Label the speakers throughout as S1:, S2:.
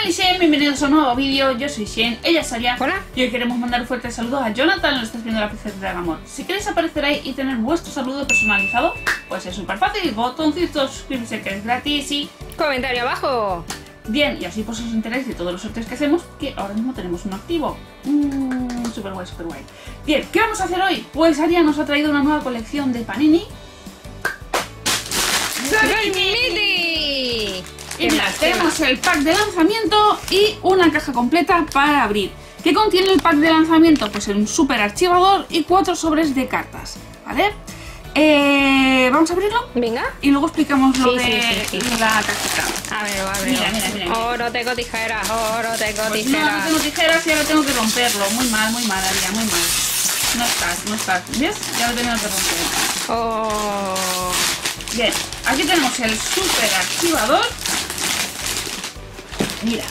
S1: Hola Shen, bienvenidos a un nuevo vídeo. Yo soy Shen, ella es Aya.
S2: Hola.
S1: Y hoy queremos mandar un fuerte saludo a Jonathan, lo estás viendo en la PC del amor. Si queréis aparecer ahí y tener vuestro saludo personalizado, pues es súper fácil. Botoncito suscribirse que es gratis y
S2: comentario abajo.
S1: Bien, y así pues os enteráis de todos los sorteos que hacemos, que ahora mismo tenemos uno activo. Súper guay, súper guay. Bien, ¿qué vamos a hacer hoy? Pues Aria nos ha traído una nueva colección de Panini. Y mira, tenemos el pack de lanzamiento y una caja completa para abrir. ¿Qué contiene el pack de lanzamiento? Pues un super archivador y 4 sobres de cartas, ¿vale? Vamos a abrirlo.
S2: Venga.
S1: Y luego explicamos lo de
S2: sí.
S1: la cajita.
S2: A ver,
S1: Mira.
S2: Oh, no tengo tijeras, oh, no tengo
S1: Pues
S2: tijeras.
S1: no tengo tijeras y ahora tengo que romperlo. Muy mal, Aria, muy mal. No estás. ¿Ves? Ya lo he tenido que romper.
S2: Oh.
S1: Bien, aquí tenemos el super archivador. Mira.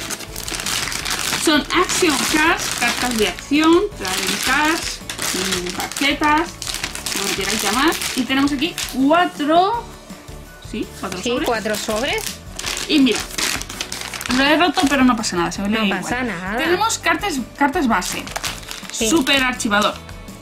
S1: Son action cards, cartas de acción, trading cards, tarjetas, como queráis llamar. Y tenemos aquí 4 sobres.
S2: 4 sobres.
S1: Y mira, lo he roto pero no pasa nada, se ve
S2: No
S1: igual.
S2: pasa nada.
S1: Tenemos cartas base,
S2: Sí.
S1: super archivador,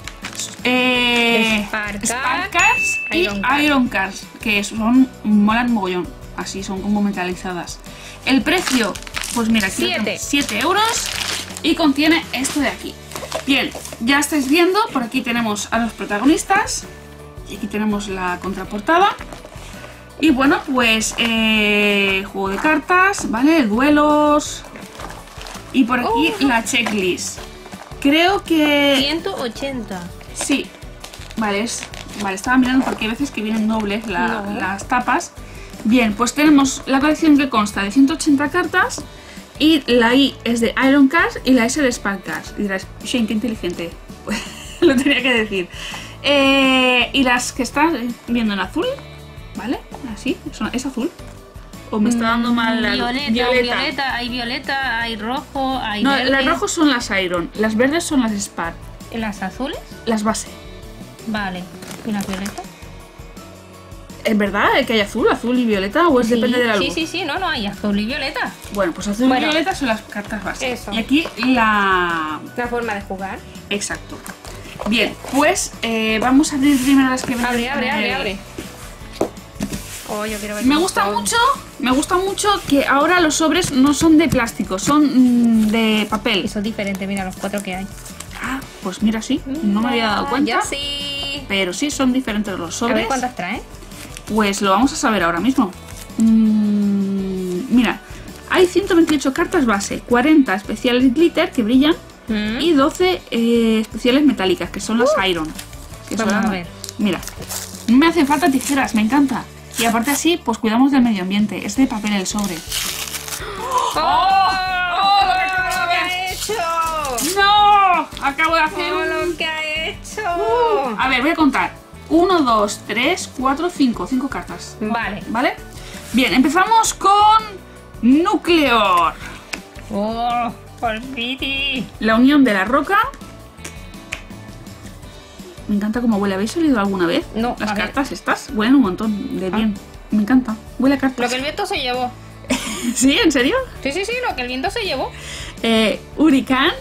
S2: Spark
S1: Cards y Iron Cards, que molan mogollón, así son como metalizadas. El precio, pues mira, aquí 7 euros y contiene esto de aquí. Bien, ya estáis viendo, por aquí tenemos a los protagonistas y aquí tenemos la contraportada. Y bueno, pues juego de cartas, ¿vale? Duelos y por aquí la checklist. Creo que
S2: 180.
S1: sí, vale, estaba mirando porque hay veces que vienen dobles las tapas. Bien, pues tenemos la colección que consta de 180 cartas y la I es de Iron Cards y la S de Spark Cards. Y dirás, Shane, qué inteligente, pues, lo tenía que decir. Y las que estás viendo en azul, ¿vale? Así, es azul. ¿O me está dando mal la
S2: Violeta, hay violeta, hay rojo, hay
S1: No,
S2: verde.
S1: las rojos son las Iron, las verdes son las Spark,
S2: ¿Las azules?
S1: las base.
S2: Vale. ¿Y las violetas?
S1: ¿Es verdad que hay azul y violeta o
S2: Sí,
S1: depende de la luz?
S2: Sí, no, hay azul y violeta.
S1: Bueno, pues azul y violeta son las cartas base.
S2: Eso.
S1: Y aquí la...
S2: La forma de jugar.
S1: Exacto. Bien, pues vamos a abrir primero las que vienen.
S2: Abre. Oh, yo quiero ver.
S1: Me gusta mucho que ahora los sobres no son de plástico, son de papel.
S2: Eso es diferente, mira los 4 que hay.
S1: Ah, pues mira, sí, no me había dado cuenta.
S2: Ya sí.
S1: Pero sí, son diferentes los
S2: A
S1: sobres.
S2: ver cuántas trae.
S1: Pues lo vamos a saber ahora mismo. Mira, hay 128 cartas base, 40 especiales glitter que brillan y 12 especiales metálicas, que son las Iron. Que
S2: Vamos
S1: son
S2: a ver.
S1: Mira, no me hacen falta tijeras, me encanta. Y aparte así, pues cuidamos del medio ambiente. Es de papel el sobre.
S2: ¡Oh! ¡Lo que ha hecho!
S1: ¡No! Acabo de hacer
S2: ¡Oh, lo que ha hecho!
S1: A ver, voy a contar. 1, 2, 3, 4, 5. 5 cartas.
S2: Vale.
S1: ¿Vale? Bien, empezamos con Nucleor.
S2: ¡Oh! ¡Por Piti!
S1: La unión de la roca. Me encanta cómo huele. ¿Habéis olido alguna vez?
S2: No,
S1: Las
S2: a ver.
S1: cartas estas huelen un montón de bien. Me encanta. Huele a
S2: Lo
S1: cartas.
S2: que el viento se llevó.
S1: ¿Sí? ¿En serio?
S2: Sí, lo que el viento se llevó.
S1: Hurricane.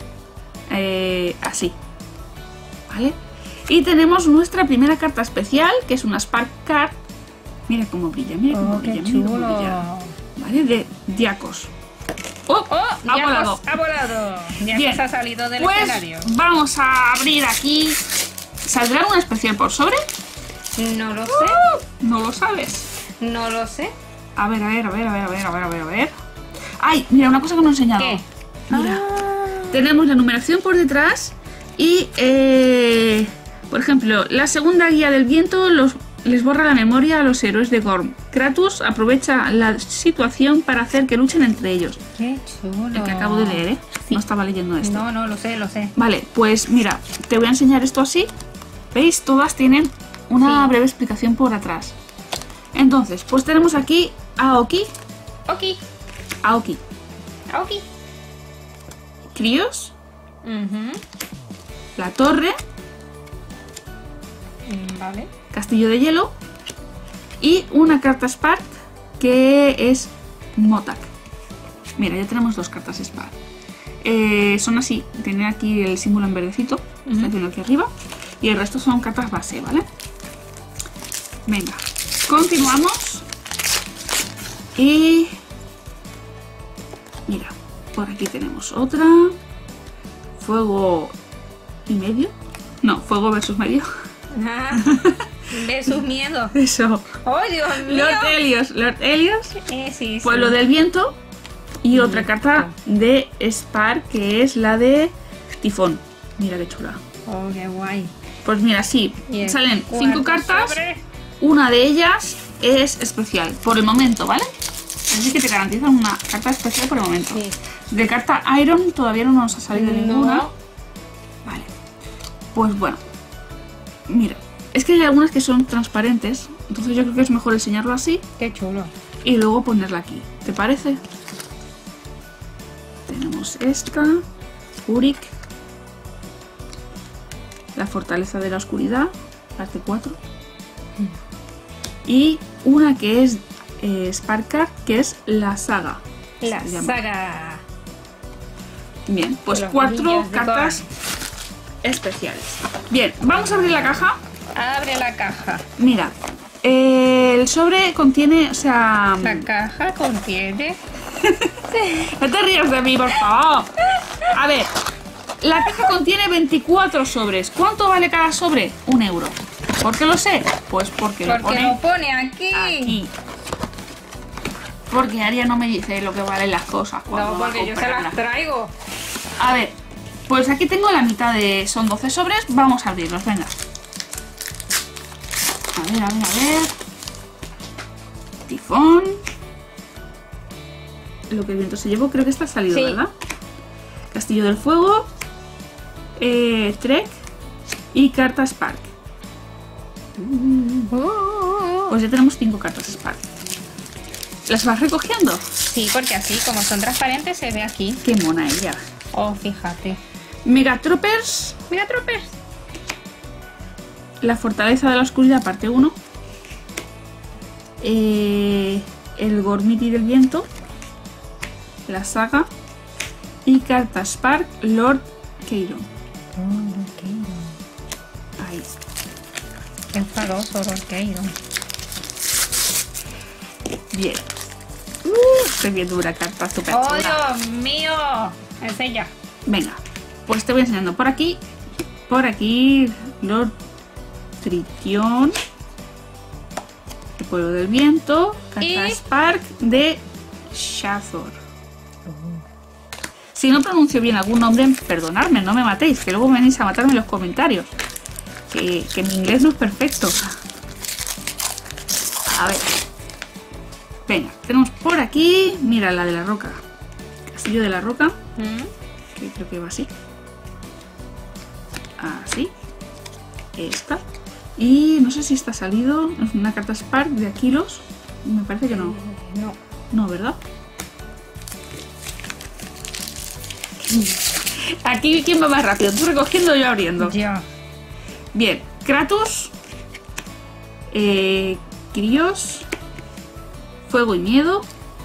S1: Así. ¿Vale? Y tenemos nuestra primera carta especial, que es una Spark Card. Mira cómo brilla, mira cómo brilla, mira cómo brilla. ¿Vale? De Diacos. ¡Oh! Ha volado.
S2: Ha volado.
S1: Bien,
S2: Diacos ha salido del
S1: pues
S2: escenario.
S1: vamos a abrir aquí. ¿Saldrá una especial por sobre?
S2: No lo sé.
S1: No lo sabes.
S2: No lo sé.
S1: A ver. ¡Ay! Mira, una cosa que no he enseñado.
S2: ¿Qué?
S1: Mira. Tenemos la numeración por detrás y, por ejemplo, la segunda guía del viento les borra la memoria a los héroes de Gorm. Kratos aprovecha la situación para hacer que luchen entre ellos.
S2: Qué chulo.
S1: El que acabo de leer, ¿eh?
S2: Sí.
S1: No estaba leyendo esto.
S2: No, lo sé.
S1: Vale, pues mira, te voy a enseñar esto así. ¿Veis? Todas tienen una breve explicación por atrás. Entonces, pues tenemos aquí a Aoki, Krios, la torre,
S2: Vale.
S1: castillo de hielo y una carta Spark que es Motak. Mira, ya tenemos 2 cartas Spark. Son así, tienen aquí el símbolo en verdecito, está haciendo aquí arriba. Y el resto son cartas base, ¿vale? Venga, continuamos. Y... mira, por aquí tenemos otra. Fuego y medio. No, fuego versus medio.
S2: Versus miedo.
S1: Eso.
S2: ¡Oh, Dios mío!
S1: Lord Helios.
S2: Sí.
S1: Pueblo del viento. Y otra carta de Spark, que es la de Tifón. Mira qué chula.
S2: Oh, qué guay.
S1: Pues mira, sí, salen 5 cartas. Una de ellas es especial, por el momento, ¿vale? Así que te garantizan una carta especial por el momento.
S2: Sí.
S1: De carta Iron todavía no nos ha salido ninguna. Vale. Pues bueno. Mira, es que hay algunas que son transparentes. Entonces yo creo que es mejor enseñarlo así.
S2: Qué chulo.
S1: Y luego ponerla aquí. ¿Te parece? Tenemos esta. Uric. La fortaleza de la oscuridad. Parte 4. Y una que es Sparkcard, que es la saga.
S2: La saga.
S1: Bien, pues 4 cartas especiales. Bien, vamos a abrir la caja.
S2: Abre la caja.
S1: Mira, el sobre contiene, o sea...
S2: La caja contiene...
S1: No te rías de mí, por favor. A ver, la caja contiene 24 sobres. ¿Cuánto vale cada sobre? 1 euro. ¿Por qué lo sé? Pues porque lo pone
S2: aquí.
S1: Porque Aria no me dice lo que valen las cosas.
S2: No, porque yo se las traigo.
S1: A ver, pues aquí tengo la mitad de... son 12 sobres. Vamos a abrirlos, venga. A ver. Tifón. Lo que el viento se llevó, creo que está salido, sí, ¿verdad? Castillo del Fuego. Trek. Y carta Spark. Pues ya tenemos 5 cartas Spark. ¿Las vas recogiendo?
S2: Sí, porque así, como son transparentes, se ve aquí.
S1: Qué mona ella.
S2: Oh, fíjate.
S1: Megatroopers. La fortaleza de la oscuridad, parte 1. El Gormiti del viento. La saga. Y carta Spark, Lord Keiron. Ahí.
S2: Qué enfadoso Lord Keiron.
S1: Bien. Estoy viendo una carta súper
S2: ¡Oh,
S1: chula.
S2: Dios mío! Enseña.
S1: Venga, pues te voy enseñando por aquí. Por aquí, Lord Tritión. El pueblo del viento. Carta Spark de Shazor. Si no pronuncio bien algún nombre, perdonadme, no me matéis, que luego venís a matarme en los comentarios. Que mi inglés no es perfecto. A ver. Venga, tenemos por aquí, mira, la de la roca. Castillo de la roca. Que creo que va así. Así. Esta. Y no sé si está salido. Es una carta Spark de Aquilos. Me parece que no. No, ¿verdad? Aquí, ¿quién va más rápido? ¿Tú recogiendo o yo abriendo?
S2: Ya.
S1: Bien, Kratos. Krios. Fuego y miedo.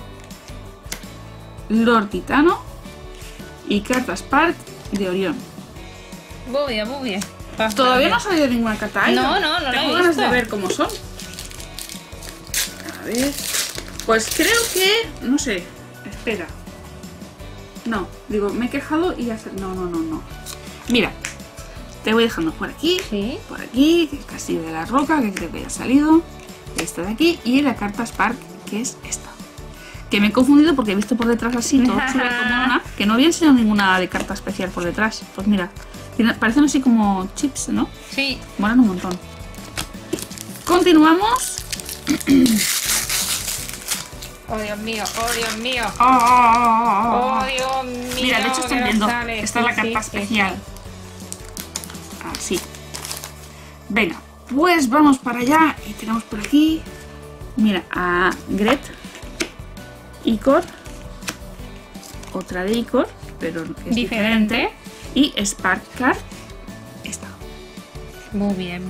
S1: Lord Titano. Y carta Spark de Orión.
S2: Muy bien.
S1: Todavía no ha salido ninguna carta ahí.
S2: No
S1: Tengo ganas de ver cómo son. A ver. Pues creo que... no sé. Espera. No, digo, me he quejado y hacer... No. Mira, te voy dejando por aquí.
S2: Sí.
S1: Por aquí, que es Castillo de la Roca, que creo que ya ha salido. Esta de aquí y la carta Spark, que es esta. Que me he confundido porque he visto por detrás así, todo chula como una, que no había enseñado ninguna de carta especial por detrás. Pues mira, parecen así como chips, ¿no?
S2: Sí.
S1: Molan un montón. Continuamos.
S2: Oh, Dios mío.
S1: Oh,
S2: Dios mío.
S1: Mira, de hecho estoy viendo. Esta es la carta especial. Así. Venga, pues vamos para allá. Y tenemos por aquí. Mira, a Gret. Icor. Otra de Icor, pero es diferente. Y Sparkcard. Esta.
S2: Muy bien.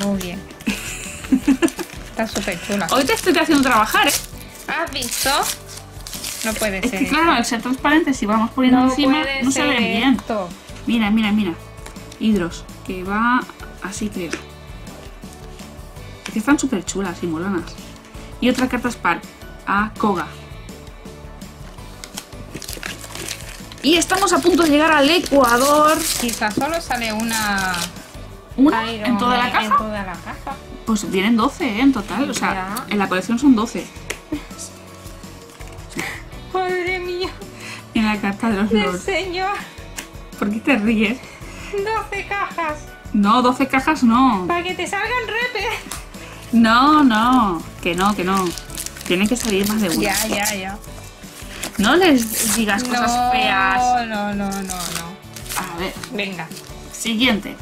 S2: Está súper chula.
S1: Hoy te estoy haciendo trabajar, ¿eh?
S2: ¿Has visto? No puede
S1: Es
S2: ser.
S1: que claro, al ser transparente, si vamos poniendo
S2: no
S1: encima,
S2: puede
S1: no se
S2: ser
S1: ve bien.
S2: esto.
S1: Mira, mira, mira. Hidros, que va así, creo. Es que están súper chulas y molonas. Y otra carta Spark, a Koga. Y estamos a punto de llegar al Ecuador.
S2: Quizás solo sale una...
S1: ¿Una
S2: Iron
S1: en toda la
S2: en
S1: caja?
S2: toda la caja.
S1: Pues vienen 12, en total. O sea,
S2: Ya.
S1: en la colección son 12.
S2: Madre mía.
S1: En la carta de los
S2: El
S1: lords.
S2: señor.
S1: ¿Por qué te ríes?
S2: 12 cajas.
S1: No, 12 cajas no.
S2: Para que te salgan repes.
S1: No, no. Que no, que no. Tiene que salir más de una.
S2: Ya.
S1: No les digas cosas feas.
S2: No.
S1: A ver,
S2: Venga.
S1: siguiente.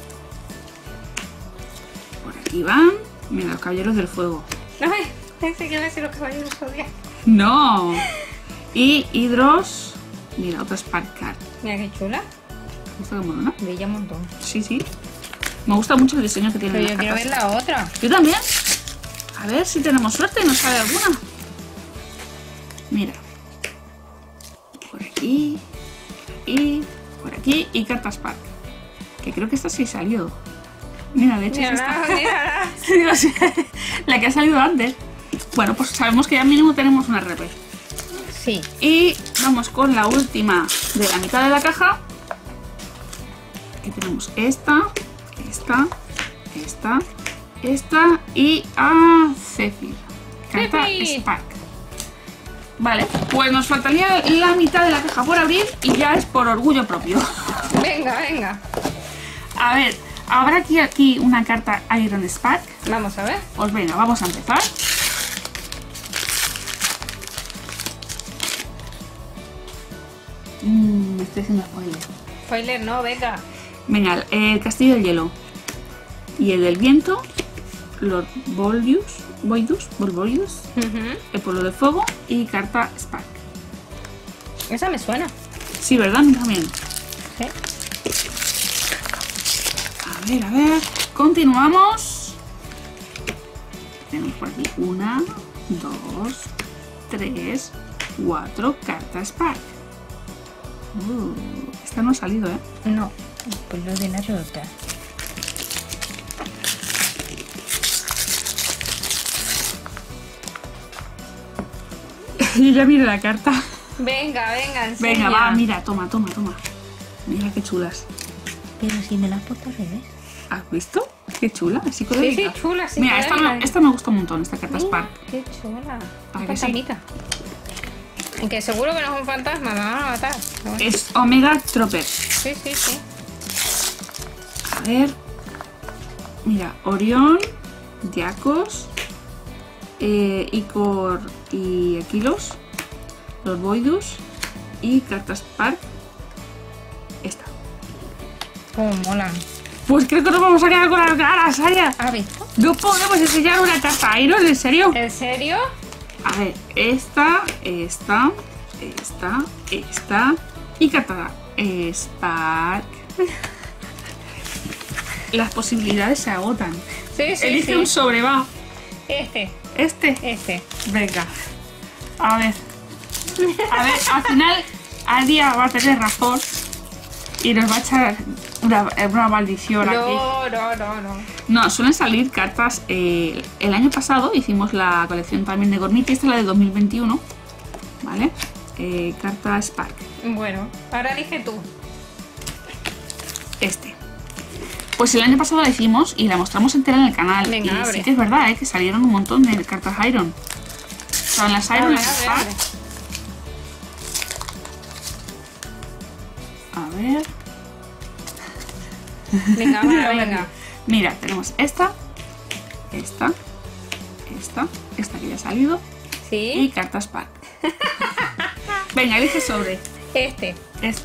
S1: Por aquí van. Mira, los caballeros del fuego.
S2: Ay, pensé que iba a decir los caballeros zodiacos.
S1: No. Y Hidros. Mira, otra Spark Card.
S2: Mira qué chula.
S1: ¿Esta qué molona?
S2: Brilla un montón.
S1: Sí, sí. Me gusta mucho el diseño que tiene.
S2: Pero
S1: las
S2: yo quiero ver
S1: cartas.
S2: la otra.
S1: Yo también. A ver si tenemos suerte y nos sale alguna. Mira. Por aquí. Y por aquí. Y cartas Spark. Que creo que esta sí salió. Mira, de hecho es esta.
S2: Mírala.
S1: Digo, sí, la que ha salido antes. Bueno, pues sabemos que ya mínimo tenemos una RP.
S2: Sí.
S1: Y vamos con la última de la mitad de la caja. Aquí tenemos esta y a Zephyr. Carta
S2: Zephyr.
S1: Spark. Vale, pues nos faltaría la mitad de la caja por abrir y ya es por orgullo propio.
S2: Venga.
S1: A ver, ¿habrá aquí una carta Iron Spark?
S2: Vamos a ver.
S1: Pues venga, vamos a empezar. Me estoy haciendo spoiler.
S2: Spoiler, no, venga.
S1: Venga, el castillo del hielo y el del viento, Lord Boldus, el pueblo de fuego y carta Spark.
S2: Esa me suena.
S1: Sí, ¿verdad? A mí también.
S2: Sí.
S1: A ver, continuamos. Tenemos por aquí 1, 2, 3, 4 cartas Spark. Esta no ha salido, ¿eh?
S2: No. Pues lo de la rota.
S1: Yo ya miro la carta.
S2: Venga, enseña.
S1: Venga, va, mira, toma. Mira qué chulas.
S2: Pero si me la has puesto al revés.
S1: ¿Has visto? Qué chula, es
S2: Sí,
S1: psicodélica.
S2: chula, sí.
S1: Mira, esta me gusta un montón, esta carta
S2: Mira,
S1: Spark.
S2: qué chula.
S1: ¿A
S2: Qué
S1: que sí?
S2: fantasmita. Aunque seguro que no es un fantasma, me van a matar. Pero bueno.
S1: Es Omega Tropper.
S2: Sí.
S1: A ver. Mira, Orión, Diacos, Icor y Aquilos, los Voidus y carta Spark. Esta.
S2: Cómo molan.
S1: Pues creo que nos vamos a quedar con las ganas, Aya.
S2: ¿Has visto?
S1: No podemos enseñar una carta Iron, ¿en serio?
S2: ¿En serio?
S1: A ver, esta y carta Spark. Las posibilidades se agotan.
S2: Sí.
S1: Elige un sobre, va.
S2: Este.
S1: Este. Venga. A ver, al final Adia va a tener razón y nos va a echar una maldición aquí.
S2: No.
S1: No, suelen salir cartas. El año pasado hicimos la colección también de Gormiti, esta es la de 2021. ¿Vale? Carta Spark.
S2: Bueno, ahora elige tú.
S1: Pues el año pasado la hicimos y la mostramos entera en el canal.
S2: Venga,
S1: y
S2: abre.
S1: sí que es verdad, que salieron un montón de cartas Iron. Estaban las Iron, las Spark.
S2: Abre.
S1: A ver.
S2: Venga, venga.
S1: Mira, tenemos esta que ya ha salido, y
S2: Sí.
S1: carta Spark. Venga, elige sobre.
S2: Este.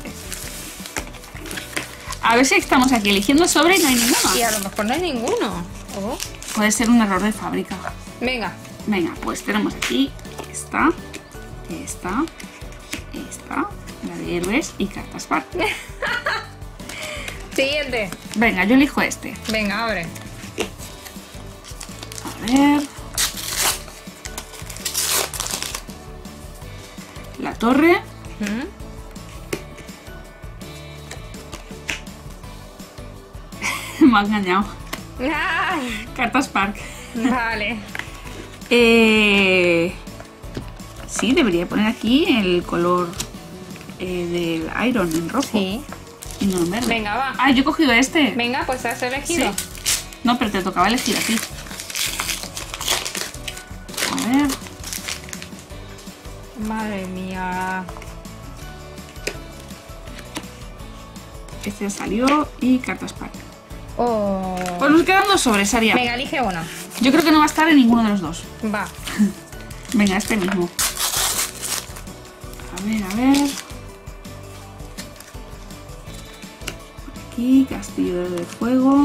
S1: A ver si estamos aquí eligiendo sobre y no hay ninguno.
S2: Y a lo mejor no hay ninguno. Oh.
S1: Puede ser un error de fábrica.
S2: Venga.
S1: Venga, pues tenemos aquí esta, la de héroes y carta Spark.
S2: Siguiente.
S1: Venga, yo elijo este.
S2: Venga, abre.
S1: A ver. torre. Me ha engañado.
S2: Ay,
S1: Carta Spark.
S2: vale.
S1: Sí, debería poner aquí el color del Iron en rojo.
S2: Sí.
S1: Y no en verde.
S2: Venga, va.
S1: Ah, yo he cogido este.
S2: Venga, pues has elegido.
S1: Sí. No, pero te tocaba elegir a ti. A ver.
S2: Madre mía.
S1: Este salió y carta Spark.
S2: Oh.
S1: Pues nos quedan dos sobres, Aria.
S2: Venga, elige uno.
S1: Yo creo que no va a estar en ninguno de los dos.
S2: Va.
S1: Venga, este mismo. A ver, a ver. Aquí, castillo de fuego.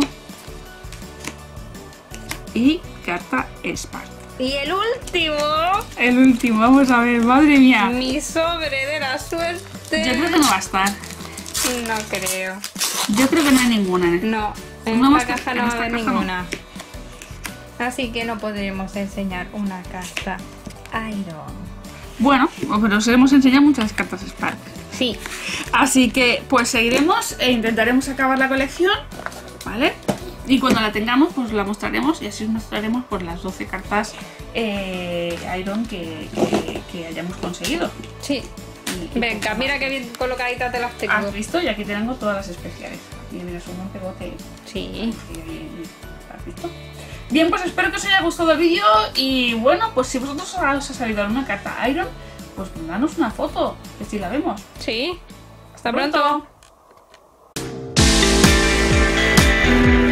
S1: Y carta Spark.
S2: Y el último.
S1: El último, vamos a ver, madre mía.
S2: Mi sobre de la suerte.
S1: Yo creo que no va a estar.
S2: No creo.
S1: Yo creo que no hay ninguna.
S2: No, en
S1: No,
S2: esta caja no va a haber
S1: caja no.
S2: ninguna. Así que no podremos enseñar una carta Iron.
S1: Bueno, pero os hemos enseñado muchas cartas Spark.
S2: Sí.
S1: Así que pues seguiremos e intentaremos acabar la colección, ¿vale? Y cuando la tengamos pues la mostraremos y así os mostraremos pues las 12 cartas Iron que hayamos conseguido.
S2: Sí. Venga, mira qué bien colocaditas te las tengo.
S1: ¿Has visto? Y aquí tengo todas las especiales. Aquí mira, son un pegote.
S2: Sí.
S1: ¿Has visto? Bien, pues espero que os haya gustado el vídeo y bueno, pues si vosotros os ha salido alguna carta Iron, pues mandadnos una foto, que si la vemos.
S2: Sí.
S1: Hasta
S2: pronto.
S1: pronto.